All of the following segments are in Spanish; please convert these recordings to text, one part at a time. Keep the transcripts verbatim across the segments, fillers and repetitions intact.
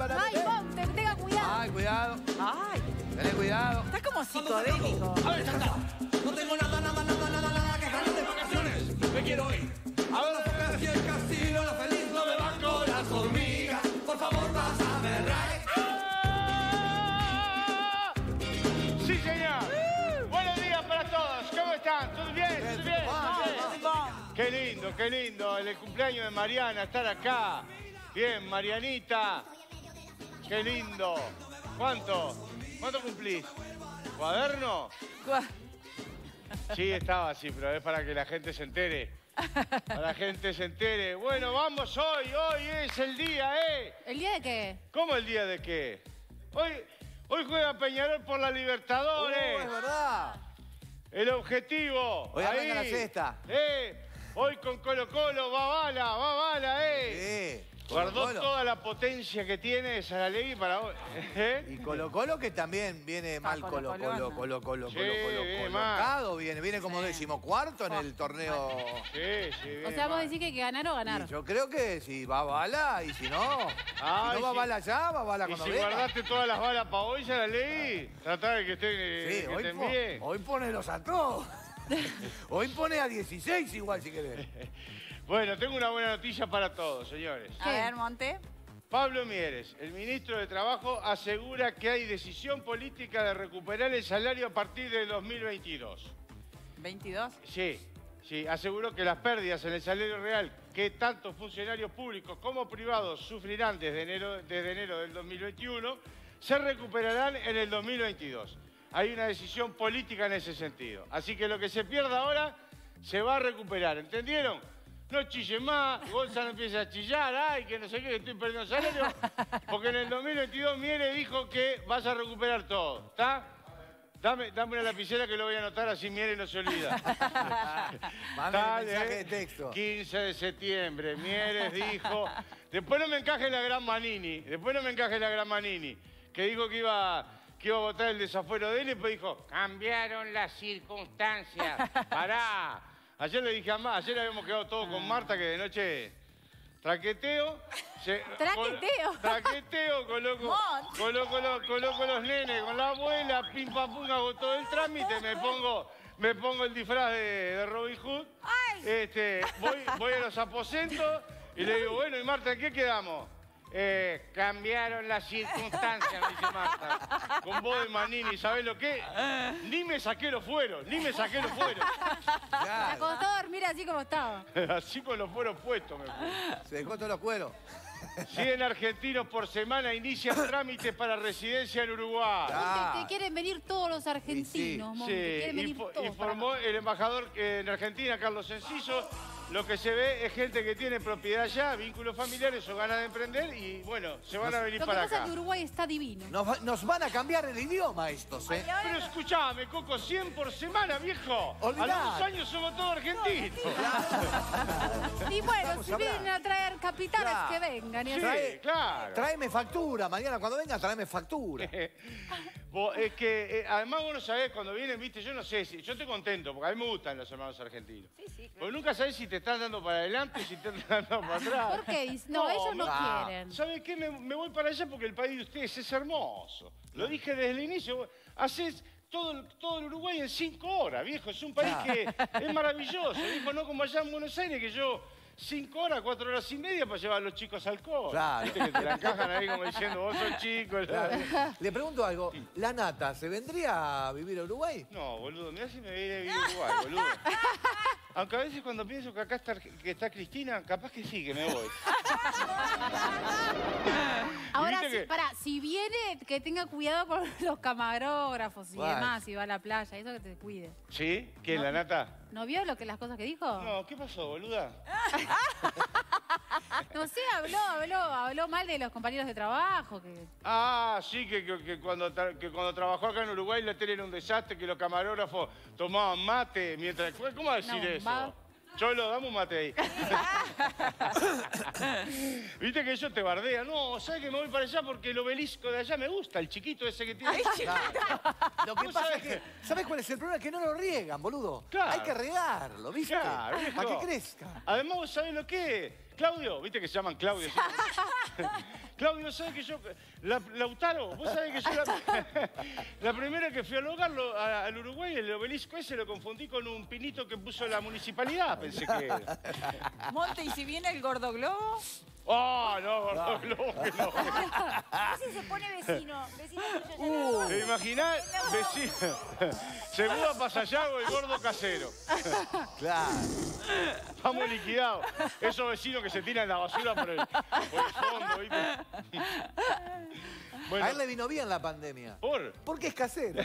para... Ay, Monte, tenga cuidado. Ay, cuidado. Ay, Tené cuidado. está como psicodélico. A ver, chata. No tengo nada, nada, nada, nada, nada que ganar de vacaciones. Me quiero ir. A ver, porque si el casino, la feliz no me van con las hormigas. Por favor, pásame el ray. ¡Sí, señor! Buenos días para todos. ¿Cómo están? ¿Todo bien? ¿Todo bien? Qué lindo, qué lindo. El cumpleaños de Mariana, estar acá. Bien, Marianita. Qué lindo. ¿Cuánto? ¿Cuánto cumplís? ¿Cuaderno? Sí, estaba así, pero es para que la gente se entere. Para que la gente se entere. Bueno, vamos hoy. Hoy es el día, ¿eh? ¿El día de qué? ¿Cómo el día de qué? Hoy, hoy juega Peñarol por la Libertadores. Uh, es verdad. El objetivo. Hoy ahí. arranca la sexta. Eh, hoy con Colo Colo, va bala, va bala, eh. Sí. Guardó Colo-Colo. toda la potencia que tiene Saralegui para hoy. ¿Eh? Y Colo Colo que también viene mal Colo Colo-Colo, Colo, no. Colo Colo, Sí, Colo Colo, viene mal. colocado, viene, viene como Sí. decimocuarto en el torneo. Sí, sí, O viene sea, vos mal. decís que hay que ganar o ganar. Y yo creo que si va bala y si no, Ay, si no va sí. bala ya, va bala Y cuando si venga. guardaste todas las balas para hoy, Saralegui, tratá de que estén, Sí, que hoy, estén po- bien. hoy ponelos a todos. Hoy pone a dieciséis igual si querés. Bueno, tengo una buena noticia para todos, señores. A ver, Monte. Pablo Mieres, el ministro de Trabajo, asegura que hay decisión política de recuperar el salario a partir del dos mil veintidós. ¿veintidós? Sí, sí, aseguró que las pérdidas en el salario real que tanto funcionarios públicos como privados sufrirán desde enero, desde enero del dos mil veintiuno se recuperarán en el dos mil veintidós. Hay una decisión política en ese sentido. Así que lo que se pierda ahora se va a recuperar, ¿entendieron? No chillen más, Gonzalo empieza a chillar, ay, que no sé qué, que estoy perdiendo salario. Porque en el dos mil veintidós Mieres dijo que vas a recuperar todo, ¿está? Dame, dame una lapicera que lo voy a anotar, así Mieres no se olvida. Mande Dale, mensaje de texto. quince de septiembre, Mieres dijo... Después no me encaje la gran Manini, después no me encaje la gran Manini, que dijo que iba, que iba a votar el desafuero de él y después dijo, cambiaron las circunstancias, pará. Ayer le dije a Marta, ayer habíamos quedado todos con Marta que de noche traqueteo. Se, ¿Traqueteo? Col, traqueteo, coloco, Mont. coloco, los, coloco los nenes con la abuela, pim pam pum, hago todo el trámite, me pongo, me pongo el disfraz de, de Robin Hood. Este, voy, voy a los aposentos y le digo, bueno, y Marta, ¿en qué quedamos? Eh, cambiaron las circunstancias, me dice Marta. Con voz de Manini, ¿sabés lo qué? Ni me saqué los fueros, ni me saqué los fueros. Se Claro, acostó a dormir así como estaba. Así con los fueros puestos me fui. se dejó todos los cueros. cien argentinos por semana inician trámites para residencia en Uruguay. Ah. Monte, que quieren venir todos los argentinos, Sí, Monte. Quieren venir info- todos para informó acá. el embajador eh, en Argentina, Carlos Enciso. Lo que se ve es gente que tiene propiedad allá, vínculos familiares o ganas de emprender y, bueno, se van a venir Lo que para pasa es acá. que Uruguay está divino. Nos, va- nos van a cambiar el idioma estos, ¿eh? Pero escuchame, Coco, cien por semana, viejo. Olvidate. A los dos años somos todos argentinos. Y bueno, Estamos si hablando. vienen a traer capitales, Claro. que vengan. Y Sí, así. claro. Tráeme factura, mañana cuando venga, tráeme factura. Vos, es que, eh, además, vos no sabés, cuando vienen, viste, yo no sé, si, yo estoy contento, porque a mí me gustan los hermanos argentinos. Sí, sí, claro. Porque nunca sabés si te están dando para adelante o si te están dando para atrás. ¿Por qué? Dice- No, ellos no no. quieren. ¿Sabes qué? Me, me voy para allá porque el país de ustedes es hermoso. Lo dije desde el inicio. Haces todo, el- todo el Uruguay en cinco horas, viejo. Es un país que es maravilloso. Viejo, no como allá en Buenos Aires, que yo cinco horas, cuatro horas y media para llevar a los chicos al coro. Claro. Viste que te la encajan ahí como diciendo, vos sos chico. Claro. Le pregunto algo, ¿la nata se vendría a vivir a Uruguay? No, boludo, mirá si me voy a ir a vivir a Uruguay, boludo. Aunque a veces cuando pienso que acá está, que está Cristina, capaz que sí, que me voy. Ahora, viste sí, que- pará, si viene, que tenga cuidado con los camarógrafos y Bueno. demás, si va a la playa, eso que te cuide. ¿Sí? ¿Quién, No. la nata? ¿No vio lo que, las cosas que dijo? No, ¿qué pasó, boluda? No sé, habló, habló, habló mal de los compañeros de trabajo. Que... Ah, sí, que, que- que cuando, tra- que cuando trabajó acá en Uruguay la tele era un desastre, que los camarógrafos tomaban mate mientras... ¿Cómo va a decir No, eso? va- Cholo, dame un mate ahí. Viste que ellos te bardean. No, ¿sabes que me voy para allá porque el obelisco de allá me gusta? El chiquito ese que tiene... Lo que ¿Vos pasa sabés es que, ¿sabes cuál es el problema? Que no lo riegan, boludo. Claro. Hay que regarlo, ¿viste? Claro, viejo. Para que crezca. Además, ¿vos sabés lo que es? Claudio, viste que se llaman Claudio. Claudio, ¿sabes que yo... La, Lautaro, vos sabés que yo la, la primera que fui al hogar lo, a, al Uruguay, el obelisco ese lo confundí con un pinito que puso la municipalidad, pensé que era. Monte, ¿y si viene el gordo globo? ¡Oh, no, gordo globo, que no! Ese se pone vecino. Vecino tuyo, ya Uh, no. ¿Te imaginás? Vecino. Se muda a Pasallago el gordo casero. Claro. Estamos liquidados. Esos vecinos que se tiran la basura por el, por el fondo, ¿viste? Bueno, A él le vino bien la pandemia. ¿por? Porque es casero.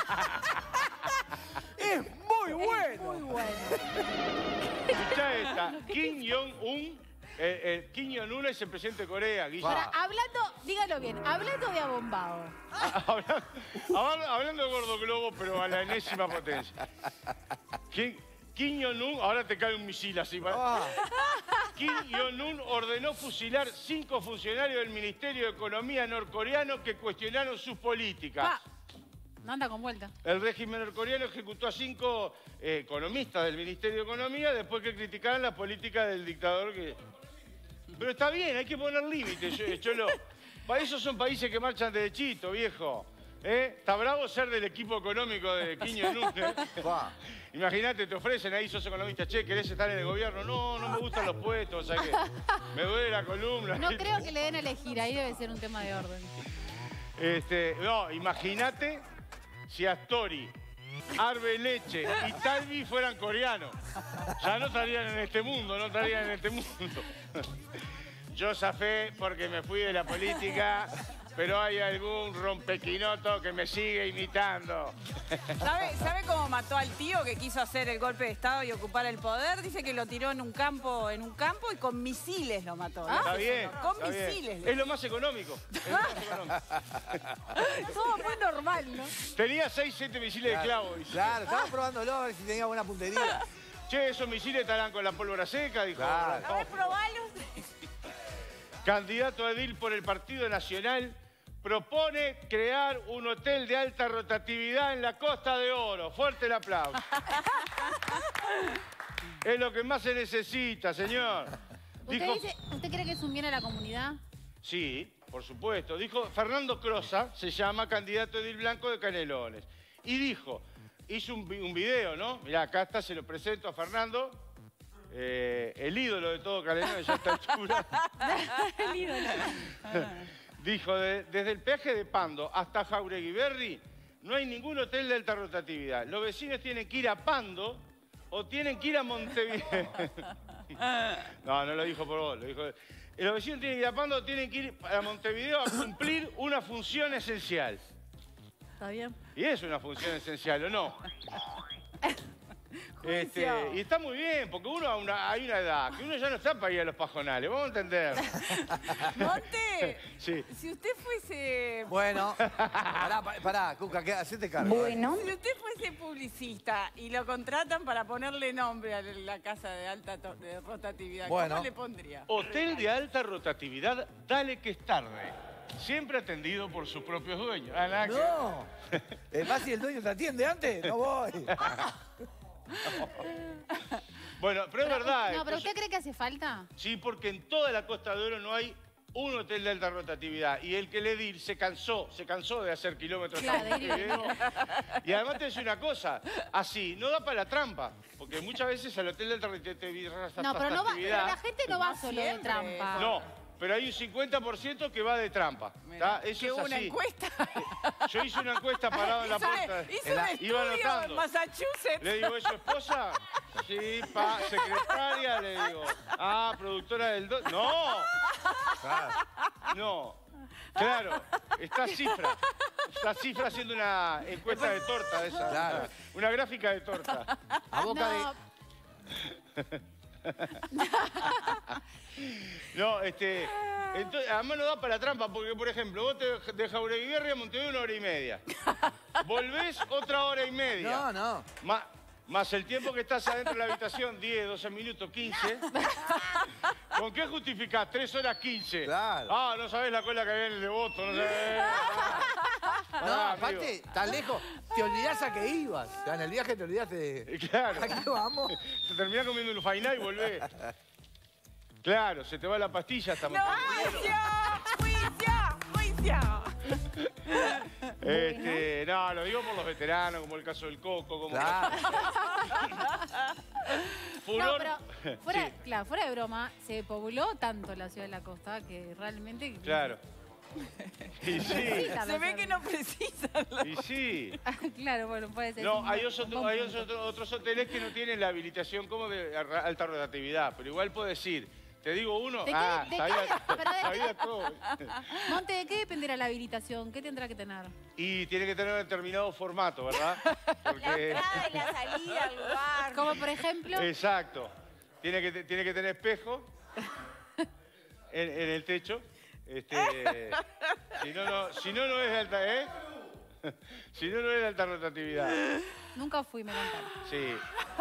Es muy bueno. Muy bueno. Escuchá esta. Kim Jong-un. Eh, eh, Kim Jong-un es el presidente de Corea, Guille. Ahora, hablando, dígalo bien, hablando de abombado. Hablando, hablando- hablando de gordo globo, pero a la enésima potencia. Kim, Kim Jong-un, ahora te cae un misil así. ¿vale? Ah, Kim Jong-un ordenó fusilar cinco funcionarios del Ministerio de Economía norcoreano que cuestionaron sus políticas. Pa. No anda con vuelta. El régimen norcoreano ejecutó a cinco eh, economistas del Ministerio de Economía después que criticaran la política del dictador que... Pero está bien, hay que poner límites, yo- Cholo. Para eso son países que marchan de chito, viejo. ¿Eh? Está bravo ser del equipo económico de Kim Jong-un, ¿eh? pa. Imagínate, te ofrecen ahí, sos economista, che, ¿querés estar en el gobierno? No, no me gustan los puestos, o sea que me duele la columna. No creo que le den a elegir, ahí debe ser un tema de orden. Este, no, imagínate si Astori, Arbeleche y Talvi fueran coreanos. Ya no estarían en este mundo, no estarían en este mundo. Yo zafé porque me fui de la política, pero hay algún rompequinoto que me sigue imitando. ¿Sabe, ¿Sabe cómo mató al tío que quiso hacer el golpe de Estado y ocupar el poder? Dice que lo tiró en un campo, en un campo y con misiles lo mató. Está bien. Con está bien. misiles. Es lo más económico. Es lo más económico. Todo muy normal, ¿no? Tenía seis, siete misiles de clavo. dice. Claro, estaba probándolo a ver si tenía buena puntería. Che, esos misiles estarán con la pólvora seca, dijo. Claro. A ver, probalo. Candidato a edil por el Partido Nacional propone crear un hotel de alta rotatividad en la Costa de Oro. Fuerte el aplauso. Es lo que más se necesita, señor. ¿Usted, Dijo, dice, ¿Usted cree que es un bien a la comunidad? sí, por supuesto. Dijo Fernando Crosa, se llama candidato edil blanco de Canelones. Y dijo, hizo un, vi- un video, ¿no? Mirá, acá está, se lo presento a Fernando. Eh, el ídolo de todo Canelones ya a esta altura. El ídolo. Dijo, de- desde el peaje de Pando hasta Jauregui Berri, no hay ningún hotel de alta rotatividad. Los vecinos tienen que ir a Pando o tienen que ir a Montevideo. No, no lo dijo por vos, lo dijo... Los vecinos tienen que ir a Pando o tienen que ir a Montevideo a cumplir una función esencial. ¿Está bien? Y es una función esencial, ¿o no? Este, Juicio. y está muy bien, porque uno a una- hay una edad que uno ya no está para ir a los pajonales, vamos a entender. Monte, Sí. si usted fuese... Bueno, pará, pará, pará, Cuca, ¿qué? Hacete cargo. Si usted fuese publicista y lo contratan para ponerle nombre a la casa de alta to- de rotatividad, Bueno. ¿cómo le pondría? Hotel de alta rotatividad, dale que es tarde. Siempre atendido por sus propios dueños. Ah, nada que- No. Es más, si el dueño te atiende antes, no voy. Bueno, pero es verdad. No, pero es- ¿usted cree que hace falta? Sí, porque en toda la Costa de Oro no hay un hotel de alta rotatividad. Y el que le di se cansó, se cansó de hacer kilómetros Claro, a de ir y Montevideo. Y además te decir una cosa, así, no da para la trampa. Porque muchas veces al hotel de alta rotatividad... No, pero, no va, pero la gente no va No solo de siempre. trampa. No, pero hay un cincuenta por ciento que va de trampa. Mirá, ¿tá? Eso que es hubo una así. encuesta. Yo hice una encuesta parado en la Hizo, puerta. hizo En la- un iba estudio anotando. en Massachusetts. Le digo, ¿es su esposa? Sí, pa, secretaria, le digo. Ah, productora del... do- ¡No! No. Claro, está Cifra. Está Cifra haciendo una encuesta de torta de esa. Claro. Una gráfica de torta. A boca No, No, este... Entonces, además no da para la trampa, porque, por ejemplo, vos te de Jauregui Berri a Montevideo una hora y media. Volvés otra hora y media. No, no. Ma- Más el tiempo que estás adentro de la habitación, diez, doce minutos, quince. ¿Con qué justificás? tres horas quince. Claro. Ah, no sabés la cola que había en el Devoto, no sabés. No, Ah, aparte, tan lejos, te olvidás a qué ibas. O sea, en el viaje te olvidaste de... amigo. Claro. ¿A qué vamos? Te terminás comiendo un fainá y volvés. Claro, se te va la pastilla hasta ¡No, juicio! ¡Juicio! ¡Juicio! Este, no, lo digo por los veteranos, como el caso del Coco, como... Claro. Furor. No, pero fuera, Sí, claro, fuera de broma, se pobló tanto la ciudad de la costa que realmente... claro. Y sí, Necesita Se ve pensar. que no precisan. y sí. Claro, bueno, puede ser. No, un- hay, un otros, buen hay punto. otros, otros hoteles que no tienen la habilitación como de arra- alta rotatividad, pero igual puedes ir. Te digo uno, ¿De qué- ah, de qué- sabía, pero de sabía todo. Monte, ¿de qué dependerá la habilitación? ¿Qué tendrá que tener? Y tiene que tener un determinado formato, ¿verdad? La Porque, entrada y la salida al lugar. Como por ejemplo... exacto. Tiene que, te- tiene que tener espejo en, en el techo. Este, si no, no, si no, no es de alta, ¿eh? Si no, no es de alta rotatividad. Nunca fui, me contaron. Sí.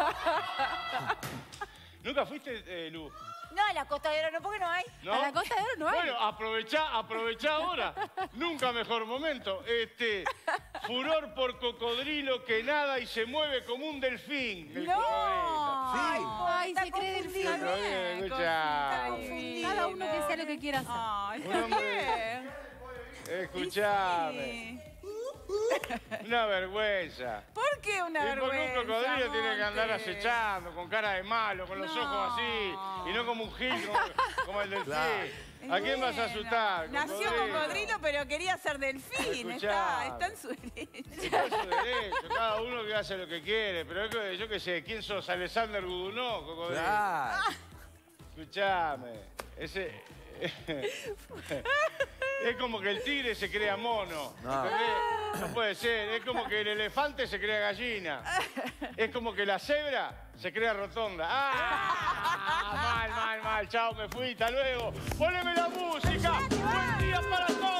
¿Nunca fuiste, eh, Lu? No, a la Costa de Oro no, porque no hay. ¿No? A la Costa de Oro no hay. Bueno, aprovechá, aprovechá ahora. Nunca mejor momento. Este, furor por cocodrilo que nada y se mueve como un delfín. El ¡No! Sí. Ay, está se cree del confundido. cielo. cocodrilo. Escuchá. Cosita divina. Cada uno que sea lo que quiera hacer. Ay, Un hombre- bien. Escuchame. Sí. Una vergüenza. ¿Por qué una Y porque vergüenza, un cocodrilo tiene que andar Monte? acechando, con cara de malo, con los No. ojos así, y no como un gil, como, como el delfín. Claro. ¿A quién vas a Bueno, asustar? Nació cocodrilo, pero quería ser delfín. Está, Escuchame. está en su derecho. Está en su derecho, cada uno que hace lo que quiere, pero es que, yo qué sé, ¿quién sos? Alexander Gudunov, cocodrilo. Claro. Escuchame, ese... Es como que el tigre se crea mono. No. ¿Entendés? No puede ser. Es como que el elefante se crea gallina. Es como que la cebra se crea rotonda. ¡Ah! Mal, mal, mal. Chao, me fui. Hasta luego. Poneme la música. Buen día para todos.